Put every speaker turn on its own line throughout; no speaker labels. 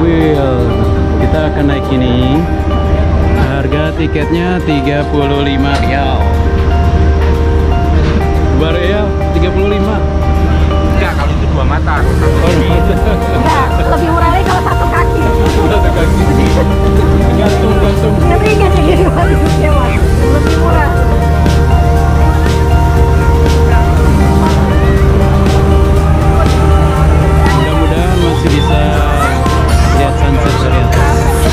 mobil. Kita akan naik ini. Harga tiketnya 35 rial. Baru ya 35.
Enggak, kalau itu 2 mata.
Enggak, lebih murah lagi kalau 1 kaki.
Satu kaki. Gantung.
Tapi enggak segini ya, Mas. Lebih murah.
Mudah-mudahan masih bisa lihat sunset dari atas.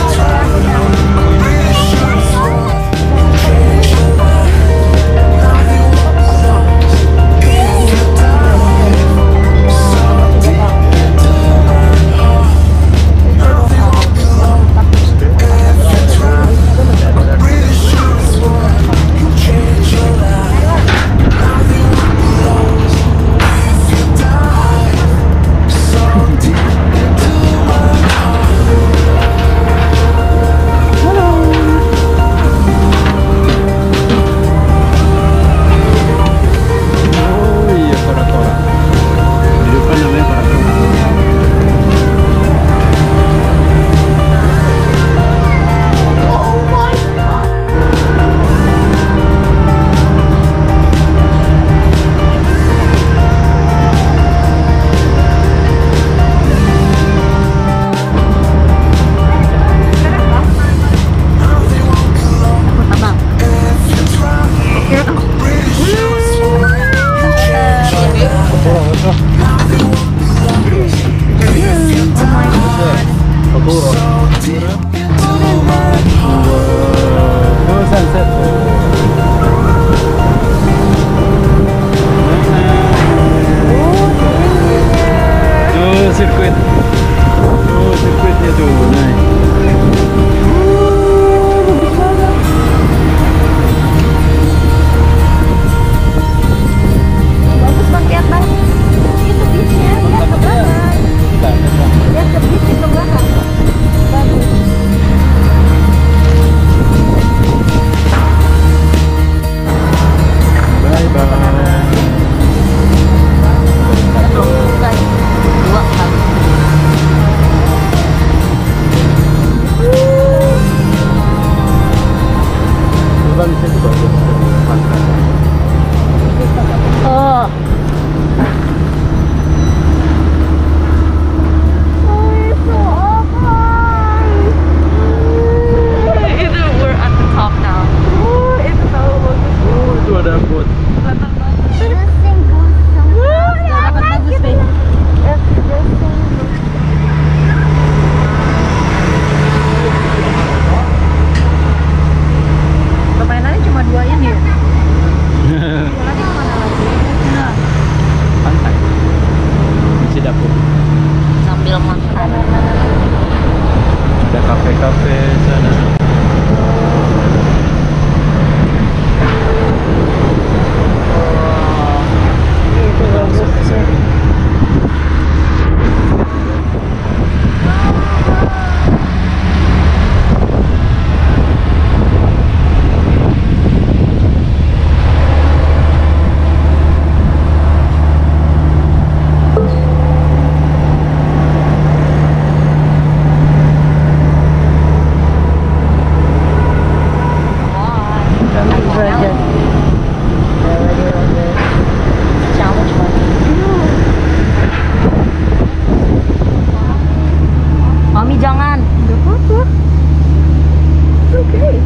Sirkuitnya tuh, nah.
Bagus Bang, lihat Bang. Itu bisnya, lihat ke belakang. Lihat ke bis itu belakang. Bagus.
Bye bye.
Oh. Itu we're at the top now. Itu tahu bagus.
Itu ada bot.
Permainannya cuma 2 ini ya? Lagi kemana lagi?
Nah, pantai. Masih dapur.
Sambil makan.
Ada kafe-kafe sana.
Itu bagus sih. Mami jangan. Gak apa-apa. Oke.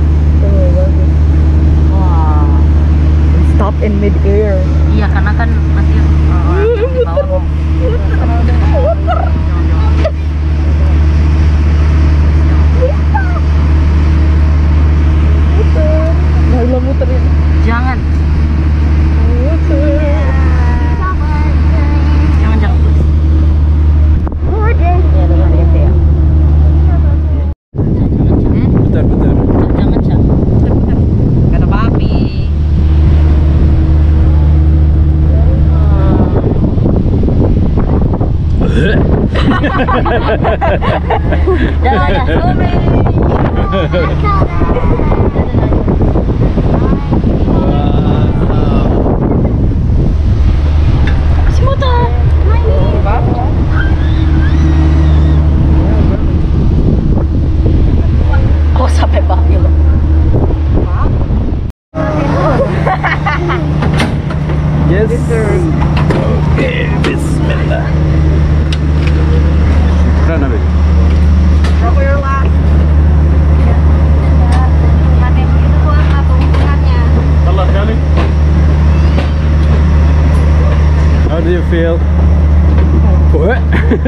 Wah. Stop in mid-air. Iya, karena kan masih di bawah. Muter. Nggak bilang muterin. Jangan. Muter. Jangan. Udah. Ya, dengan itu ya.
Bentar.
Jangan, Cak. Bentar. Kata papi. Jangan, sorry. Si motor.
Bismillah. Keren Nabi.
Rokok your last. Ada itu tuh satu hubungannya.
Allah sekali. How do you feel? What?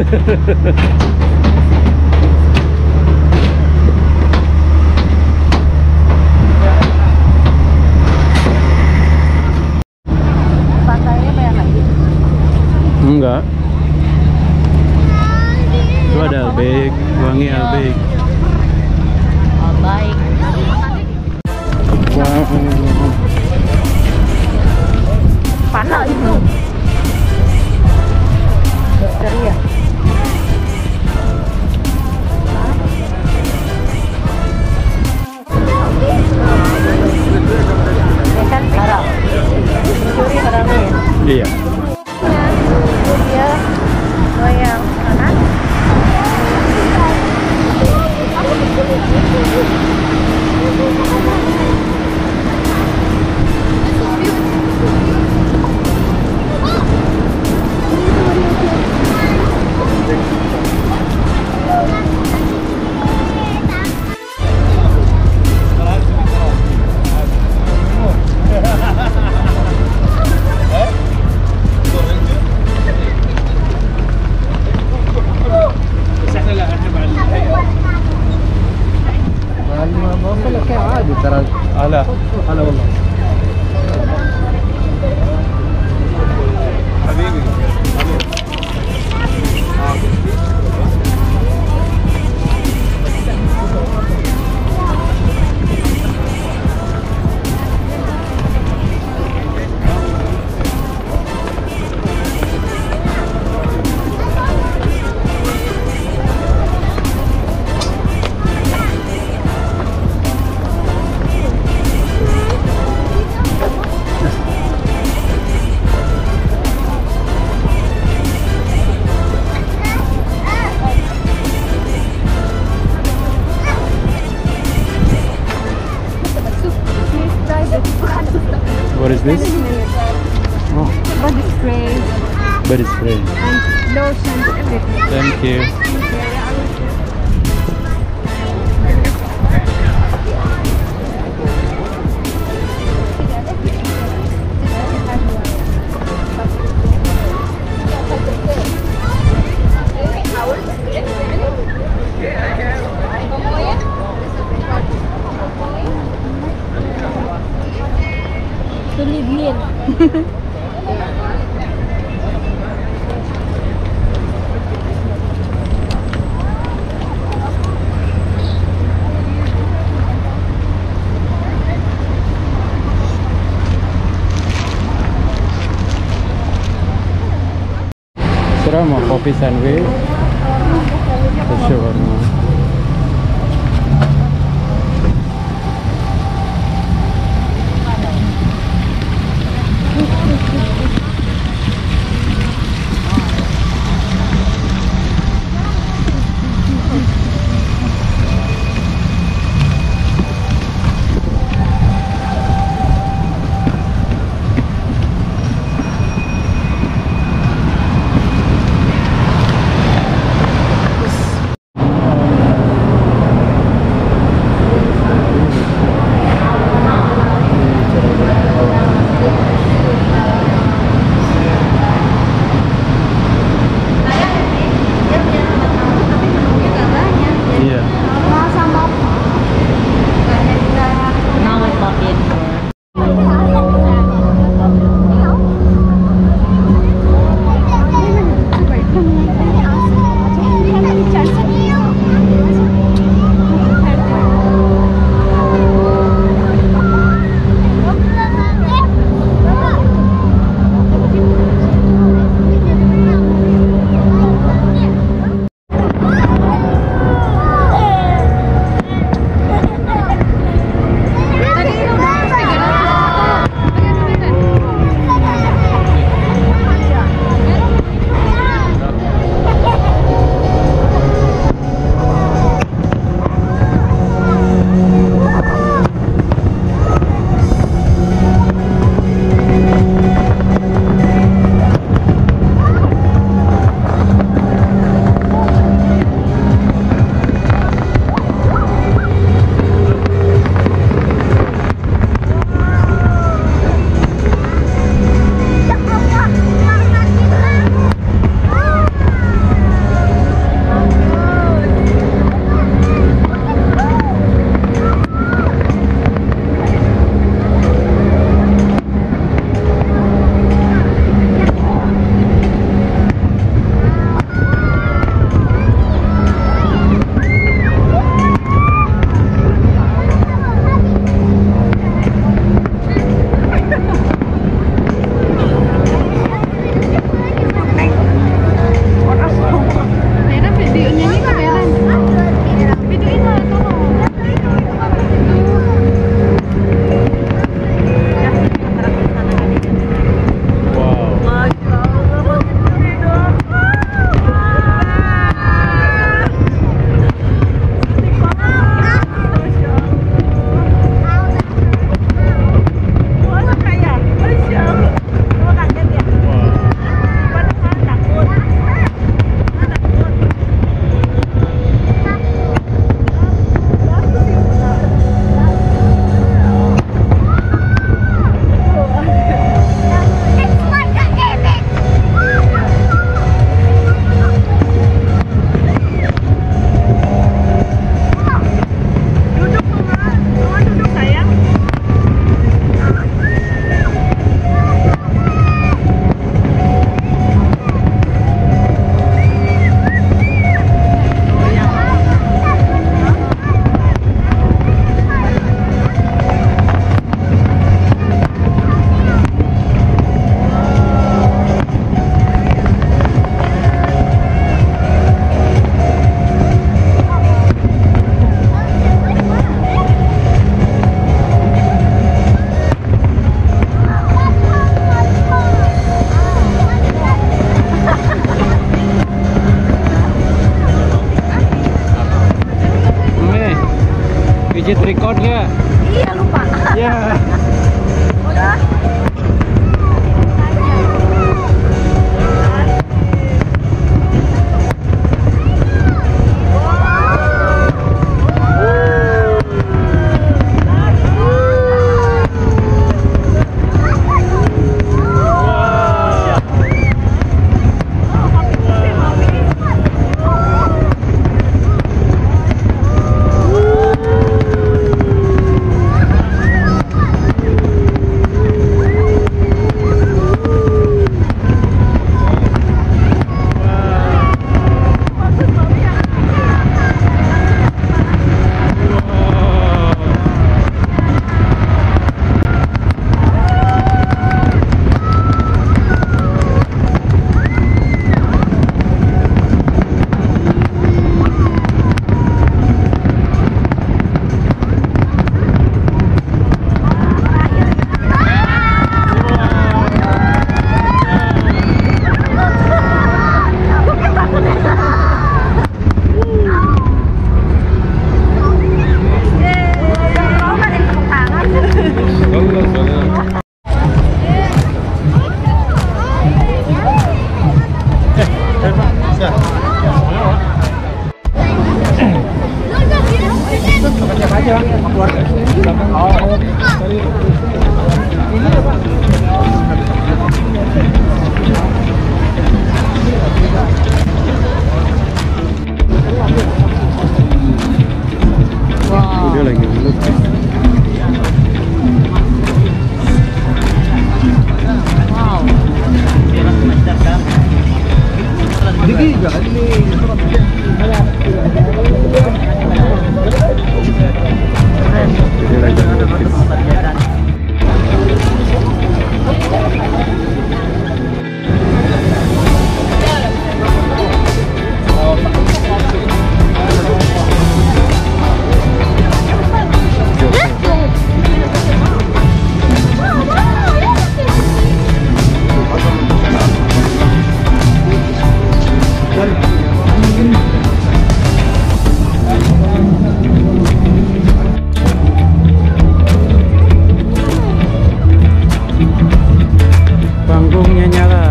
Pantainya banyak lagi.
Enggak. Itu ada Albek, Wangi Albek.
Oh, baik.
Wow.
Panas itu. Dari ya. Ya kan haram. Mencuri haramnya ya.
Iya.
Dia goyang kanan.
هلا هلا والله حبيبي What is this? Oh,
Body spray
body spray.
and lotion, everything.
Thank you.
Tulidin.
Serah mau kopi sandwich atau shawarma. Hit record nggak?
Iya lupa.
Ya.
Udah.
Dia lagi melukis. Dia lagi melukis. Panggungnya nyala.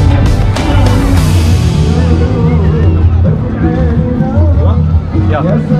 Ya.